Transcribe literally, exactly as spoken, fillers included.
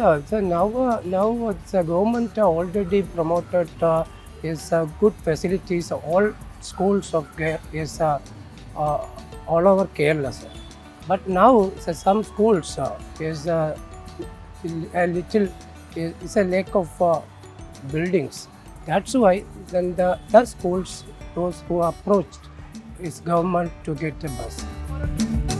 Yeah, so now, uh, now the government already promoted uh, is uh, good facilities. All schools of Ke- is uh, uh, all over Kerala, sir. But now so some schools uh, is uh, a little is is a lack of uh, buildings. That's why then the, the schools those who approached is government to get a bus.